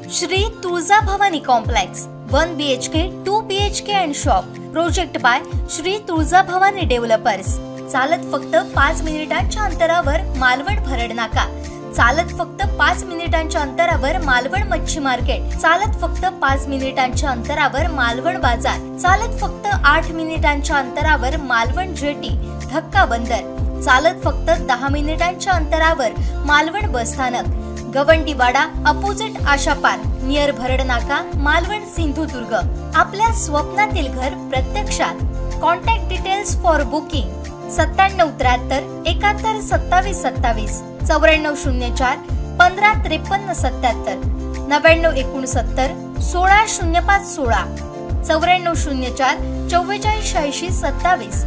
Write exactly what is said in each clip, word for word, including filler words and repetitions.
Shri Tuljabhavani complex one B H K two B H K and shop project by Shri Tuljabhavani developers. चालत फक्त पाच मिनिटांच्या अंतरावर मालवण भरड नाका, चालत फक्त पाच मिनिटांच्या अंतरावर मालवण मच्छी मार्केट, चालत फक्त पाच मिनिटांच्या अंतरावर मालवण बाजार, चालत फक्त आठ मिनिटांच्या अंतरावर मालवण जेटी धक्का बंदर, चालत फक्त दहा मिनिटांच्या अंतरावर मालवण बस स्थानक, Gawandiwada opposite Asha park near Bharad नाका, मालवण सिंधुदुर्ग। आपल्या स्वप्नातील घर प्रत्यक्षात। कॉन्टॅक्ट डिटेल्स फॉर बुकिंग सत्त्याण्णव त्र्याहत्तर एकाहत्तर सत्तावीस सत्तावीस, चौऱ्याण्णव शून्य चार पंधरा त्रेपन्न सत्याहत्तर, नव्याण्णव एकोणसत्तर सोळा शून्य पाच सोळा, चौऱ्याण्णव शून्य चार चव्वेचाळीस शहाऐंशी सत्तावीस।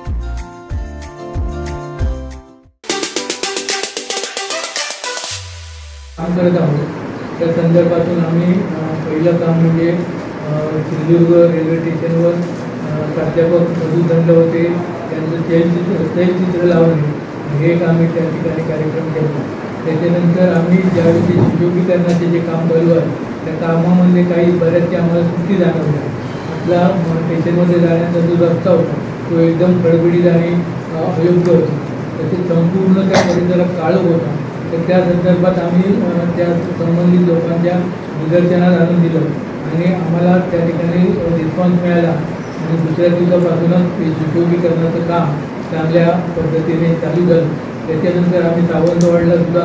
काम करत आहोत त्या संदर्भातून आम्ही पहिलं काम म्हणजे सिंधुदुर्ग रेल्वे स्टेशनवर प्राध्यापक मधुदंड होते त्यांचं तैलचित्र तैलचित्र लावणे हे एक आम्ही त्या ठिकाणी कार्यक्रम केला। त्याच्यानंतर आम्ही ज्यावेळी सुशोभीकरणाचे जे काम चालू आहे त्या कामामध्ये काही बऱ्याचशा आम्हाला त्रुटी जाणवल्या। आपला स्टेशनमध्ये जाण्याचा जो रस्ता होता तो एकदम खडबडीत आणि अयोग्य होता, त्याचे संपूर्ण त्या परिसरात काळोख होता। तर त्या संदर्भात आम्ही त्या संबंधित लोकांच्या निदर्शनास आणून दिलं आणि आम्हाला त्या ठिकाणी रिस्पॉन्स मिळाला आणि दुसऱ्या दिवसापासूनच ते सुशोभीकरणाचं काम चांगल्या पद्धतीने चालू झालं। त्याच्यानंतर आम्ही सावंतवाडला सुद्धा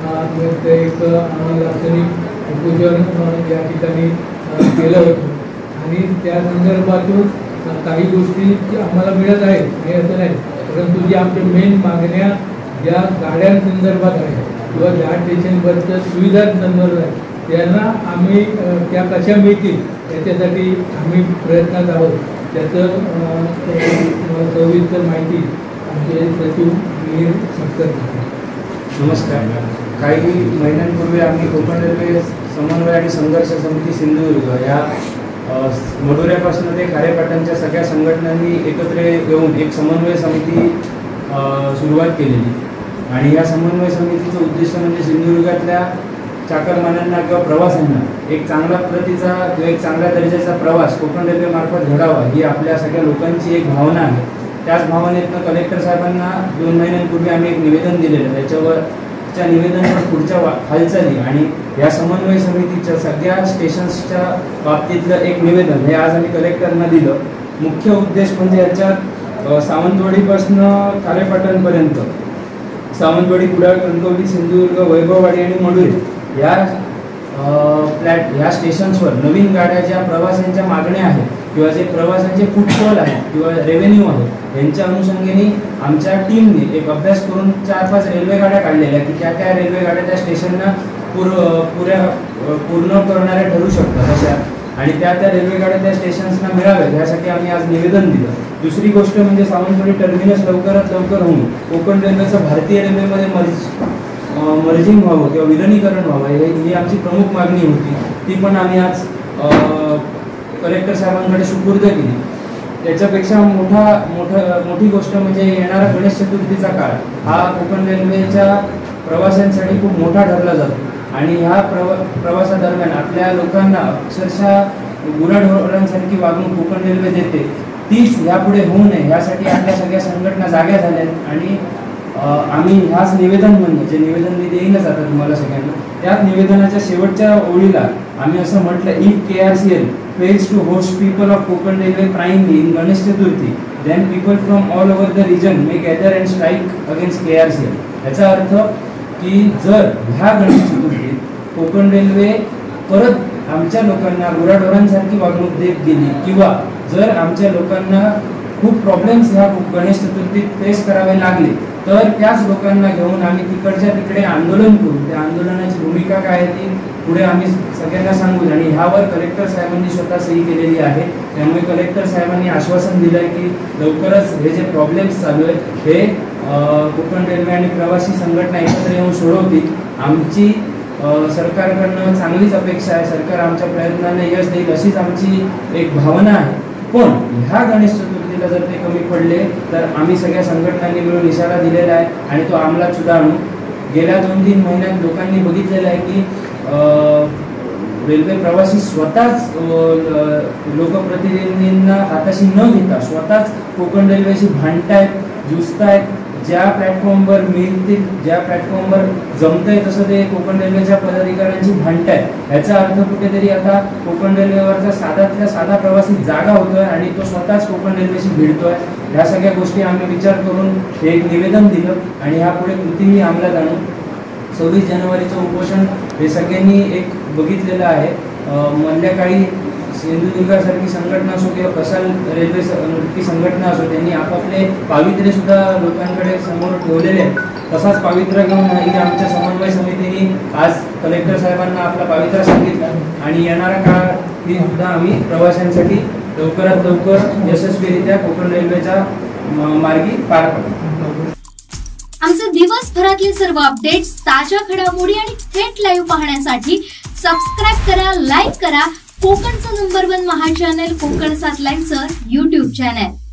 एक आम्ही लाक्षणिक उपोषण या ठिकाणी केलं होतं आणि त्या संदर्भातून काही गोष्टी आम्हाला मिळत आहेत हे असं नाही, परंतु जी आमच्या मेन मागण्या ज्या गाड्यांसंदर्भात आहे किंवा ज्या स्टेशनवरच्या सुविधा संदर्भात आहे त्यांना आम्ही त्या कशा मिळतील याच्यासाठी आम्ही प्रयत्नात आहोत। त्याचं सविस्तर माहिती आमचे सचिव मिहीर सत्तर। नमस्कार। काही महिन्यांपूर्वी आम्ही कोकण रेल्वे समन्वय आणि संघर्ष समिती सिंधुदुर्ग या मडुऱ्यापासून ते खारेपाटणच्या सगळ्या संघटनांनी एकत्र येऊन एक समन्वय समिती सुरुवात केलेली आणि या समन्वय समितीचं उद्दिष्ट म्हणजे सिंधुदुर्गातल्या चाकरमान्यांना किंवा प्रवाशांना एक चांगला प्रतीचा किंवा एक चांगल्या दर्जाचा प्रवास कोकण रेल्वेमार्फत घडावा ही आपल्या सगळ्या लोकांची एक भावना आहे। त्याच भावनेतनं कलेक्टर साहेबांना दोन महिन्यांपूर्वी आम्ही एक निवेदन दिलेलं, त्याच्यावर त्या निवेदनावर पुढच्या हालचाली आणि या समन्वय समितीच्या सगळ्या स्टेशन्सच्या बाबतीतलं एक निवेदन हे आज आम्ही कलेक्टरना दिलं। मुख्य उद्देश म्हणजे याच्यात सावंतवाडीपासून खारेपाटणपर्यंत सावंतवाडी, कुडाळ, कणकवली, सिंधुदुर्ग, वैभववाडी आणि मडुरे या प्लॅट ह्या स्टेशन्सवर नवीन गाड्या ज्या प्रवाशांच्या मागण्या आहेत किंवा जे प्रवाशांचे फुटफॉल आहेत किंवा रेव्हेन्यू आहे यांच्या अनुषंगाने आमच्या टीमने एक अभ्यास करून चार पाच रेल्वे गाड्या काढलेल्या की त्या त्या रेल्वे गाड्या त्या स्टेशनना पूर पुऱ्या पूर्ण करणाऱ्या ठरू शकतात अशा आणि त्या त्या रेल्वे गाड्या त्या स्टेशन्सना मिळाव्यात यासाठी आम्ही आज निवेदन दिलं। दुसरी गोष्ट म्हणजे सावंतवाडी टर्मिनस लवकरात लवकर होऊन कोकण रेल्वेचं भारतीय रेल्वेमध्ये मर्ज मर्जिंग व्हावं किंवा विलिनीकरण व्हावं ही आमची प्रमुख मागणी होती, ती पण आम्ही आज कलेक्टर साहेबांकडे सुपूर्द केली। त्याच्यापेक्षा मोठा मोठा मोठी गोष्ट म्हणजे येणारा गणेश चतुर्थीचा काळ हा कोकण रेल्वेच्या प्रवाशांसाठी खूप मोठा ठरला जातो आणि ह्या प्रवा प्रवासादरम्यान आपल्या लोकांना अक्षरशः गुराढोरांसारखी वागणूक कोकण रेल्वे देते, तीच ह्यापुढे होऊ नये यासाठी आपल्या सगळ्या संघटना जाग्या झाल्यात आणि आम्ही ह्याच निवेदन म्हणून जे निवेदन मी देईनच आता तुम्हाला सगळ्यांना, त्याच निवेदनाच्या शेवटच्या ओळीला आम्ही असं म्हटलं, if K R C L fails to host people of Konkan railway primarily in Ganesh Chaturthi then people from all over the region may gather and strike against K R C L. याचा अर्थ की जर ह्या गणेश चतुर्थीत कोकण रेल्वे परत आमच्या लोकांना गुराढोरांसारखी वागणूक देत गेली किंवा जर आमच्या लोकांना खूप प्रॉब्लेम्स ह्या गणेश चतुर्थीत फेस करावे लागले तर त्याच लोकांना घेऊन आम्ही तिकडच्या तिकडे आंदोलन करू। त्या आंदोलनाची भूमिका काय आहे ती पुढे आम्ही सगळ्यांना सांगू आणि ह्यावर कलेक्टर साहेबांनी स्वतः सही केलेली आहे। त्यामुळे कलेक्टर साहेबांनी आश्वासन दिलं आहे की लवकरच हे जे प्रॉब्लेम्स चालू आहेत हे कोकण रेल्वे आणि प्रवासी संघटना एकत्र येऊन सोडवतील। आमची सरकारकडनं चांगलीच अपेक्षा आहे, सरकार आमच्या प्रयत्नांना यश देईल अशीच आमची एक भावना आहे। पण ह्या गणेश चतुर्थीला जर ते कमी पडले तर आम्ही सगळ्या संघटनांनी मिळून इशारा दिलेला आहे आणि तो अंमलात सुद्धा आणू। गेल्या दोन तीन महिन्यात लोकांनी बघितलेलं आहे की रेल्वे प्रवासी स्वतःच लोकप्रतिनिधींना हाताशी न घेता स्वतःच कोकण रेल्वेशी भांडतायत, जुजतायत. ज्या प्लॅटफॉर्मवर मिळतील, ज्या प्लॅटफॉर्मवर जमतंय तसं ते कोकण रेल्वेच्या पदाधिकाऱ्यांची भांडतायत. याचा अर्थ कुठेतरी आता कोकण रेल्वेवरचा साधातल्या साधा प्रवासी जागा होतोय आणि तो स्वतःच कोकण रेल्वेशी भिडतोय. ह्या सगळ्या गोष्टी आम्ही विचार करून हे एक निवेदन दिलं आणि ह्यापुढे कृतीही अंमलात आणू. सव्वीस जानेवारीचं उपोषण हे सगळ्यांनी एक बघितलेलं आहे. मधल्या काळी सिंधुदुर्गासारखी संघटना असो किंवा कसाल रेल्वे की संघटना असो, त्यांनी आपापले पावित्र्य सुद्धा लोकांकडे समोर ठेवलेले आहेत. तसाच पावित्र्य घेऊन इथे आमच्या समन्वय समितीने आज कलेक्टर साहेबांना आपला पावित्र्य सांगितला आणि येणारा काळ ही सुद्धा आम्ही प्रवाशांसाठी लवकरात लवकर यशस्वीरित्या कोकण रेल्वेच्या मार्गी पार पाडू. आमचे दिवसभरातले सर्व अपडेट्स, ताज्या घडामोडी आणि थेट लाईव्ह पाहण्यासाठी सबस्क्राईब करा, लाईक करा कोकणचं number one Maha channel Konkan सात लाईव्हचं यूट्यूब चॅनल.